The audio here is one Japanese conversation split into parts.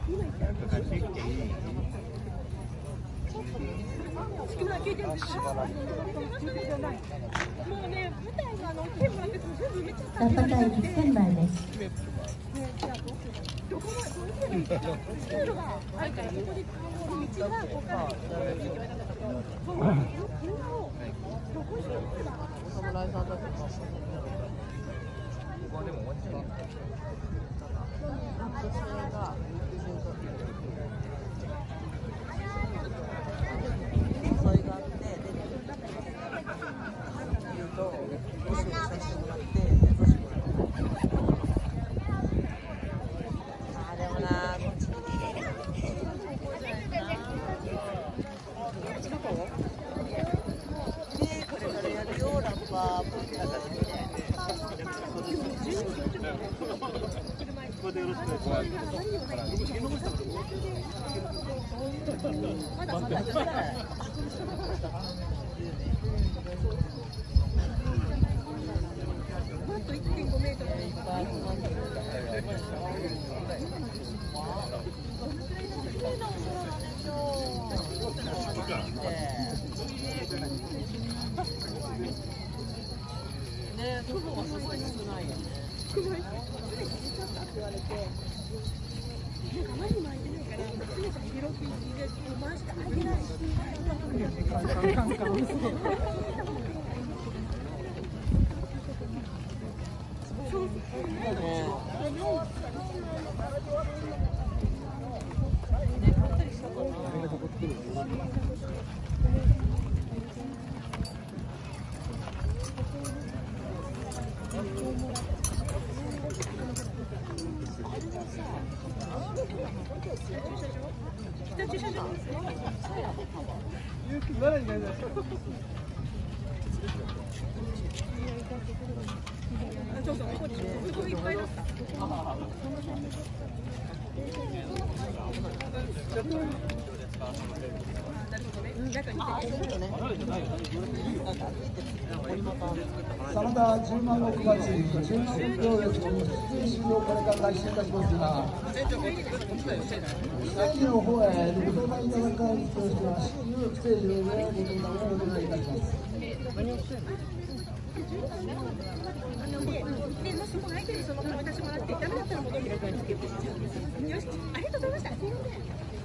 高田駅仙台です。 真田10万石町中国行列の出演終了これから開始いたしますが、駅の方へご登壇いただく会にとしては至急ステージの上へご登壇をお願いいたします。もしも相手にそのまま渡してもらってダメだったら戻ってくるんですけど。よし、ありがとうございました。すみません。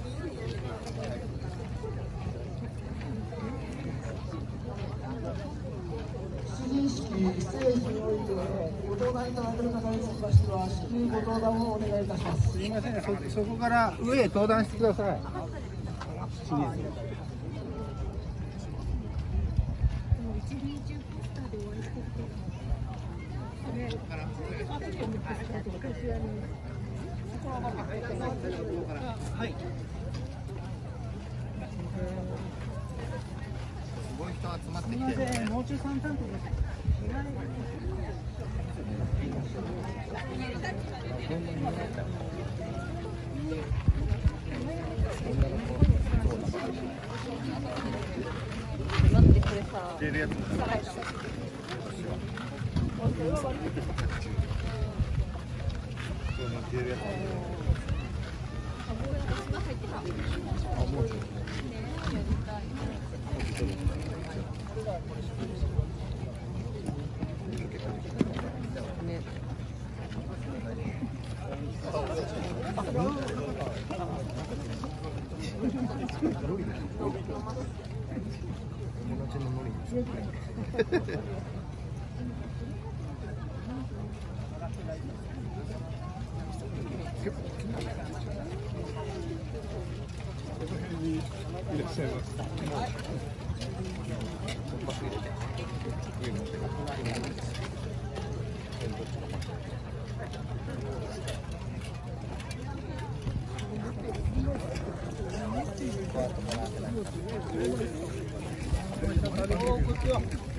出陣式ステージにおいてご登壇いただける方につきましては至急ご登壇をお願いいたします。すみません、そこから上へ登壇してください。はい。すごい人集まってきてるね。もう中さん担当です。待ってくれさ。出るやつ。いらっしゃいます。こんにちは。